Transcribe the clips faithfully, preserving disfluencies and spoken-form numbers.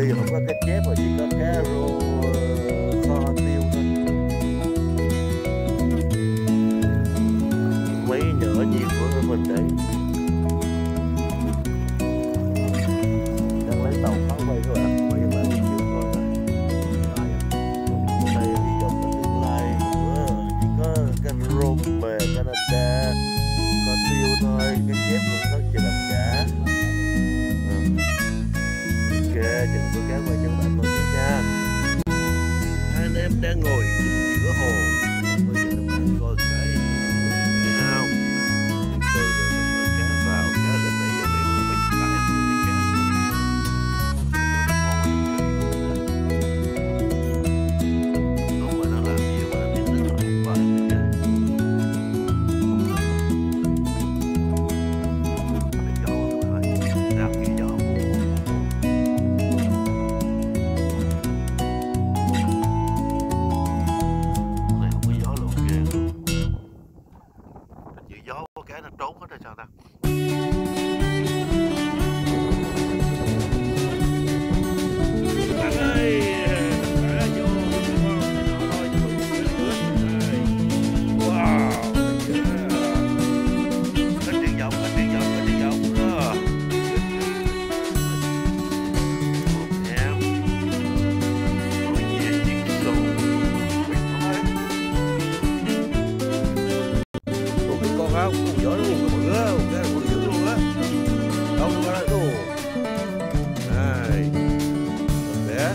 đi không có cá chép mà chỉ có cá rô, kho tiêu thôi. Mấy nhỏ nhiệt của mình đấy đang lấy tàu pháo quay các bạn, quay lại chiều thôi. Đây hy vọng là tương lai nữa chỉ có cá rô bè Canada, kho tiêu thôi, cá chép cũng có chỉ làm cá. Ok, chừng tôi kéo qua cho các bạn coi tiếp nha. Hai anh em đang ngồi giữa hồ, coi cho các bạn coi cái thấy không? Từ từ rồi mình mở cá vào, cá lên nãy giờ liền có mấy chục cái ăn thấy cá. Đúng rồi, nó làm gì mà nó biết nó hỏi qua cái. Cái gió nó lại ra cái gió. Gió có cái nó trốn hết rồi sao ta? Bạn ơi, đã vô thôi wow, cái tiếng giọng, cái tiếng giọng, cái tiếng giọng đó. Em ôi nhẹ chiếc sầu không, con gió nó luôn cái bự á, cái bự dữ luôn á, đâu nó qua đây luôn, này, đẹp,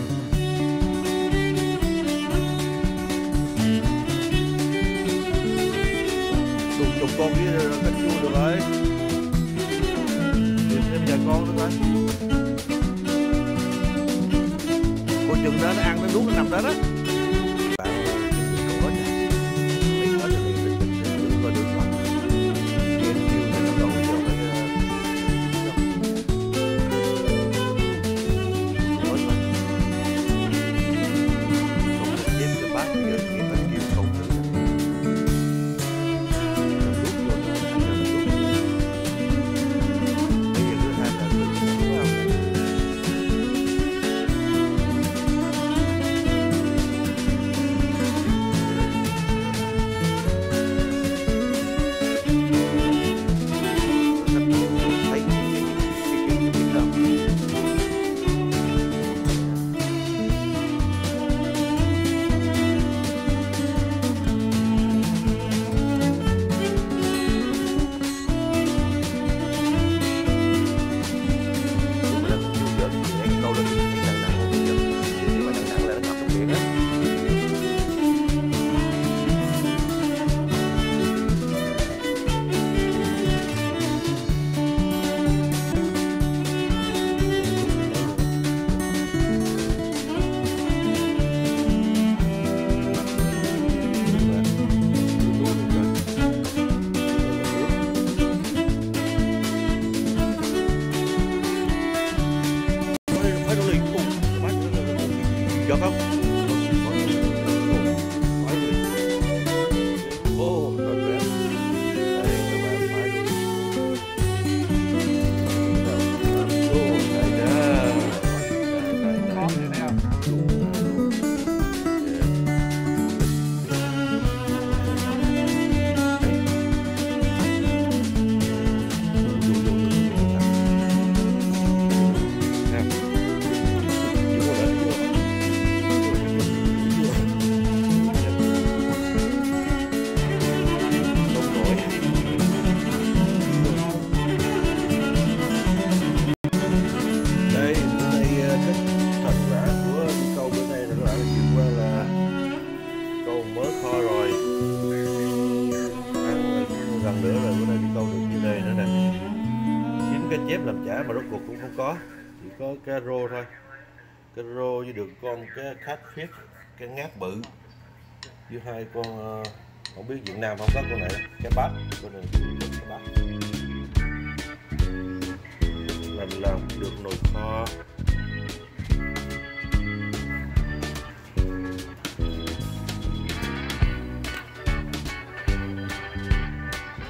chục chục con với cánh chua được rồi, tìm thêm vài con nữa coi, coi chừng đó nó ăn nó nuốt nó nằm đó đó. Được không? Ô, rất đẹp. Đây các bạn phải luôn. Ô, đây nè. Khó này thấy không? Gần nữa rồi, bữa nay đi câu được như đây nữa nè. Kiếm cá chép làm chả mà rốt cuộc cũng không có, chỉ có cá rô thôi. Cá rô với được con cá catfish, cá ngát bự với hai con không biết Việt Nam không có con này, cá bát, con này cá bát. Mình làm được nồi kho.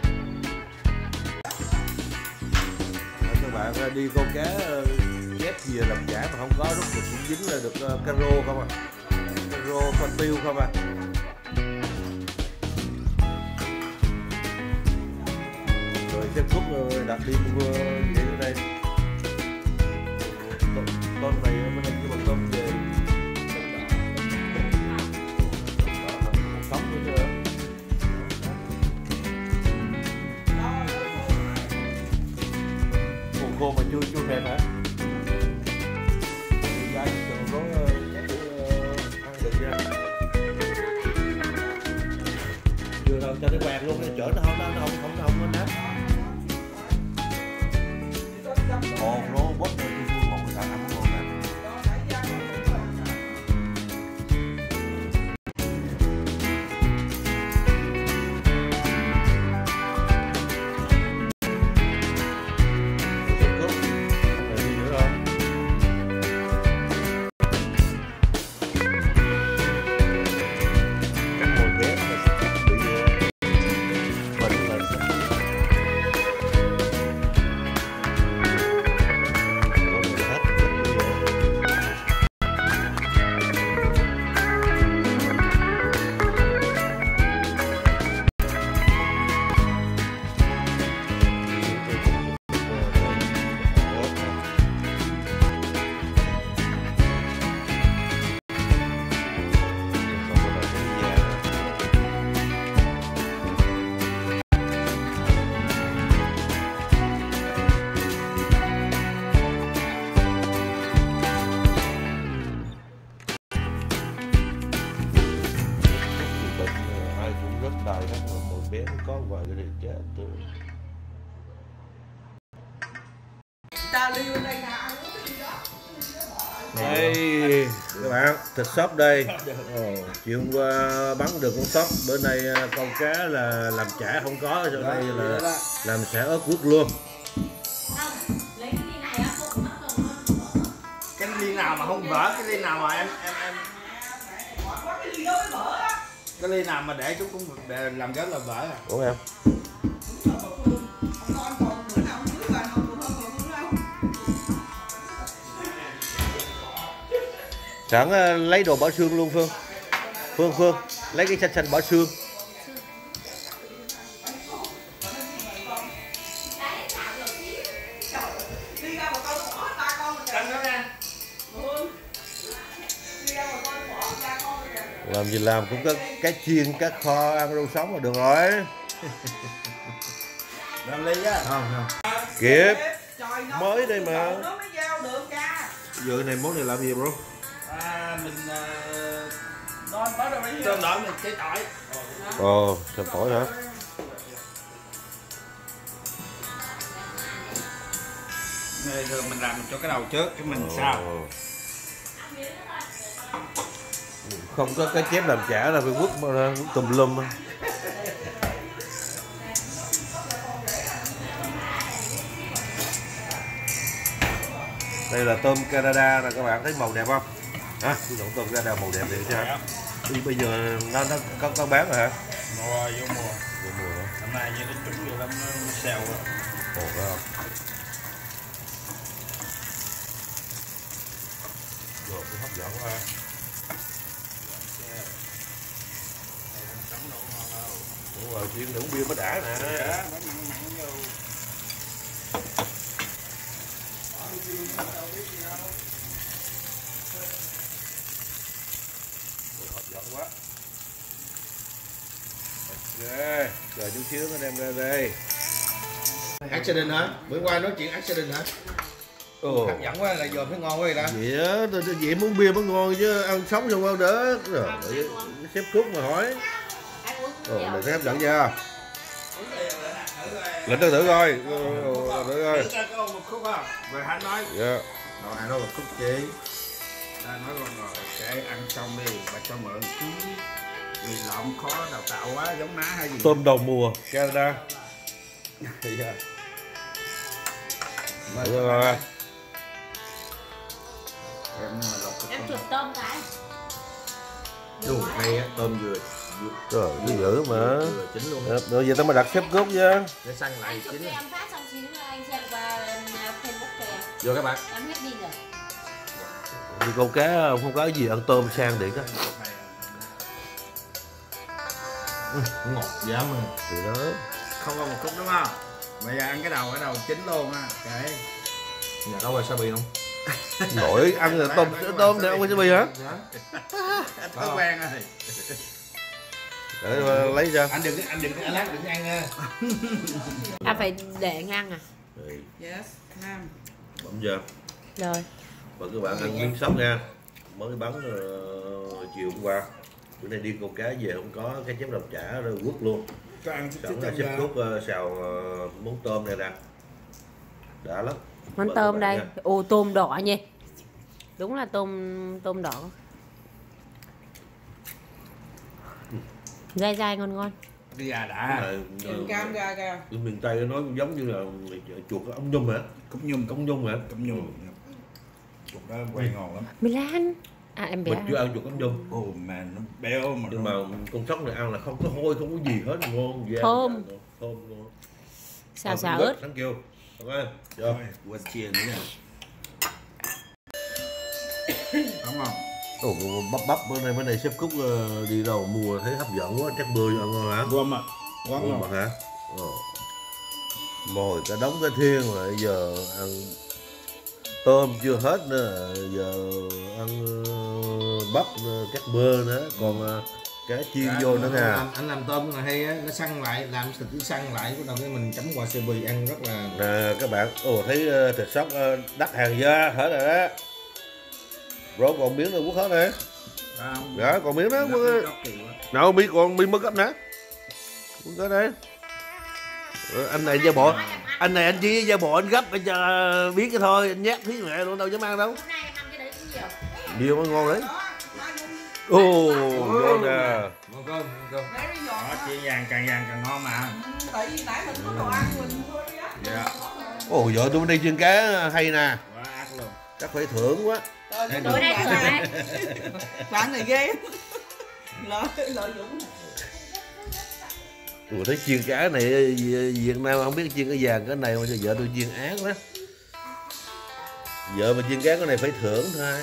Bạn đi câu cá chép nhiều gì làm chả mà không có rốt cuộc cũng dính là được uh, caro không à, caro khoai tiêu không à. Rồi xếp cút rồi đặt đi mua vậy ở đây. Con này bên đây cái bằng tôm về sống nữa chứ. Còn khô mà chưa chưa mềm hả? Đây còn có các ăn được nha. Chưa đâu cho nó quẹt luôn, chở nó không nó không không không có nát. Ồ, nó bớt rồi chưa một cái sản phẩm ngon nè. Đời hết mà một bé nó có vài cái này chết tôi. Đây các bạn, thịt sóc đây. Ồ, chiều hôm qua bắn được con sóc, bữa nay con cá là làm chả không có, ở đây là làm xả ớt quất luôn. Cái ly nào mà không vỡ, cái ly nào mà em em em cái ly nào mà để chúng cũng để làm gớm là vỡ à. Ủa em? Sẵn uh, lấy đồ bỏ xương luôn Phương. Phương Phương lấy cái xanh xanh bỏ xương. Làm gì làm cũng có cá chiên, cá kho, ăn rau sống là được rồi. Làm ly á. Không không. Kịp. Mới đây mà. Giờ này món này làm gì bro? À, mình non uh, rồi tôm đỏ mình chế tỏi. Ồ, thêm tỏi hả? Này thường mình làm cho cái đầu trước cái mình Ồ. Sao? Không có cái chép làm chả là phải quất mà quất tùm lum. Đây là tôm Canada nè các bạn, thấy màu đẹp không? Hả? Cái種tôm Canada màu đẹp vậy chứ hả? Thì bây giờ nó nó có có bán rồi hả? Mùa vô mùa. Vô mùa hả? Năm nay như nó trúng vô lắm nó xèo rồi. Ồ phải không? Rồi cái hấp dẫn quá. Đúng rồi, chiên uống bia mới đã nè. Hấp dẫn quá. Ok, chờ chút xíu nó đem ra đây. Accident hả? Bữa qua nói chuyện accident hả? Ồ. Hấp dẫn quá là dòm thấy ngon quá vậy đó. Vậy á, tôi vậy muốn bia mới ngon chứ ăn sống xong đâu đỡ. Rồi, xếp cút mà hỏi. Ồ, này thấy hấp dẫn chưa? Lệnh tôi thử coi. Thử coi. Một khúc không? Rồi hắn nói. Dạ. Rồi hắn nói một khúc chi. Ta nói rồi rồi, sẽ ăn xong đi, bà cho mượn chứ. Vì lộn khó đào tạo quá, giống má hay gì. Tôm đầu mùa, Canada. Dạ. Được rồi. Em chụp tôm cái. Đúng, hay á, tôm vừa. Trời, cái dữ mà. Vừa chín luôn. Rồi giờ tao mà đặt xếp cốt chứ. Để xăng lại Anh chụp chín. cho em phát xong xíu nữa anh xem qua Facebook cho em. Vô các bạn. Em hết pin rồi. Đi câu cá không có gì ăn tôm sang điện đó. Ngọt dám mà. Thì đó. Không có một chút đúng không? Bây giờ ăn cái đầu, cái đầu chín luôn á. Cái Nhà có wasabi không? Nổi ăn là tôm tôm để ăn wasabi hả? thói quen rồi. Để lấy ra. Anh đừng anh đừng anh lát đừng ăn nha. À phải để ngang à? Yes, Nam. Bấm giờ. Rồi. Và các bạn ăn miếng sóc nha. Mới bắn uh, chiều hôm qua. Bữa nay đi câu cá về không có cái chém lòng chả rồi quất luôn. Có ăn chút Sẵn chút là xếp cút uh, xào uh, món tôm này nè. Đã lắm. Món tôm đây. Ồ tôm đỏ nhỉ. Đúng là tôm tôm đỏ. Dai dai ngon ngon. Đi à đã. Trường cam ra kìa. Miền Tây nó giống như là chuột ống nhum hả? Cúc nhum, Ống nhum hả? cúc nhum. Chuột đó quay ngon lắm. Milan. À em bé. Mình chưa ăn chuột ống nhum. Ồ mà nó béo mà. Nhưng mà con sóc này ăn là không có hôi, không có gì hết, ngon. Thơm. Thơm ngon. Xào xào ớt. Thank you. Ok. Rồi. Quên chia nữa nè. Đúng không? Ồ, bắp bắp bữa nay bữa nay sếp Cúc uh, đi đâu mua thấy hấp dẫn quá, chắc bươi ăn ngon hả? Gom à. Gom Gom mà. mà hả? Ồ. Mồi cả đống cái thiên rồi giờ ăn tôm chưa hết nữa, giờ ăn uh, bắp uh, chắc bơ nữa, còn uh, cá chiên Dạ, vô nữa anh nè. làm, anh làm tôm là hay á, nó săn lại, làm thịt cứ săn lại, bắt đầu cái mình chấm wasabi ăn rất là. Nè các bạn, ồ thấy uh, thịt sóc uh, đắt hàng da hết rồi đó. Rồi còn miếng nữa quốc hết nè. Dạ còn miếng đó. Nào mi còn mi mất gấp nè. Cái đấy. Rồi, anh này da bộ, anh này anh chỉ da bộ anh gấp anh cho biết cái thôi, anh nhát thí mẹ luôn đâu dám ăn đâu. Nhiều mà ngon đấy. Ồ, ngon nè. Ngon cơm, ngon cơm. Đó, chia vàng càng vàng càng ngon mà. Tại vì nãy mình có đồ ăn mình thôi á. Dạ. Ồ, vợ tôi đi chiên cá hay nè. Quá ác luôn. Chắc phải thưởng quá. Tối nay thưởng ai? Bạn này ghê. Lợi lợi dụng. Tôi thấy chiên cá này Việt Nam không biết chiên cái vàng cái này mà vợ tôi chiên ác quá. Vợ mà chiên cá cái này phải thưởng thôi.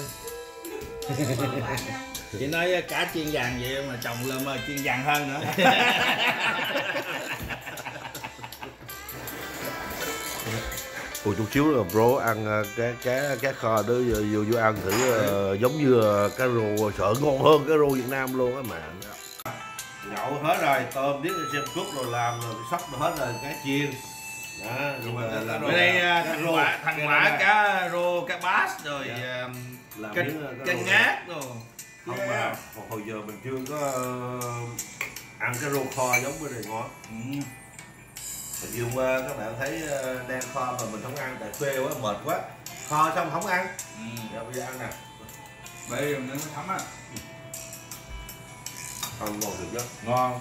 Chị nói cá chiên vàng vậy mà chồng lên mà chiên vàng hơn nữa. Ủa chút xíu là bro ăn cá cá cá kho đó vô vô, vô ăn thử uh, giống như uh, cá rô, sợ ngon hơn cá rô Việt Nam luôn á mà. Nhậu hết rồi, tôm biết xem cút rồi làm rồi sóc rồi hết rồi, cá chiên. Đó, nhưng mà Ở đây thằng quả, thằng quả cá rô, cá bass rồi cá, cá ngát rồi. Không mà hồi giờ mình chưa có uh, ăn cái rô kho giống cái này ngon. Ừ. Hôm hôm qua các bạn thấy uh, đang kho mà mình không ăn tại phê quá, mệt quá. Kho xong không ăn. Ừ. Giờ bây giờ ăn nè. Bây giờ nó thấm á. Không ngon được chứ. Ngon.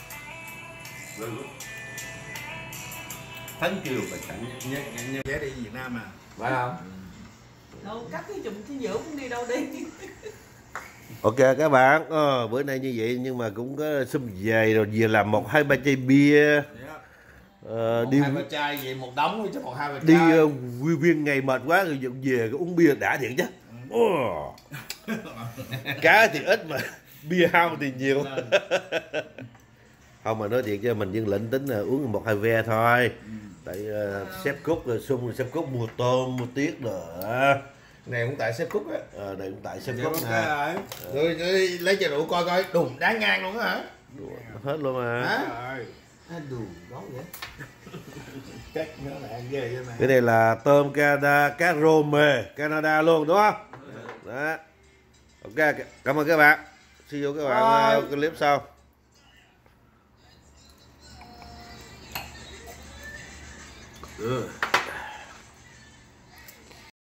Thank you bà cảnh. Vé đi Việt Nam à. Phải không? Đâu cắt cái chùm cái giữa cũng đi đâu đi. Ok các bạn, ờ, bữa nay như vậy nhưng mà cũng có xum về rồi về làm một hai ba chai bia. Ờ, Một đi hai ba chai vậy một đống chứ một hai ba đi chai. uh, quy viên ngày mệt quá rồi về cái uống bia đã thiệt chứ. Oh. Cá thì ít mà bia hao thì nhiều. Không mà nói thiệt cho mình dân lĩnh tính là uống một hai ve thôi. Tại uh, sếp Cúc rồi xung rồi sếp Cúc mua tôm mua tiết nữa. Này cũng tại sếp Cúc á. Ờ, đây cũng tại sếp Dạ, Cúc ok nè. rồi. Rồi, rồi lấy cho đủ coi coi, đùng đáng ngang luôn á hả? Hết luôn mà. Hả? Rồi. À, đủ đó vậy. Chắc nó là ghê vậy mà. Cái này là tôm Canada, cá rô mề Canada luôn đúng không? Đó. Ok, cảm ơn các bạn. See you các bạn uh, clip sau. Ừ.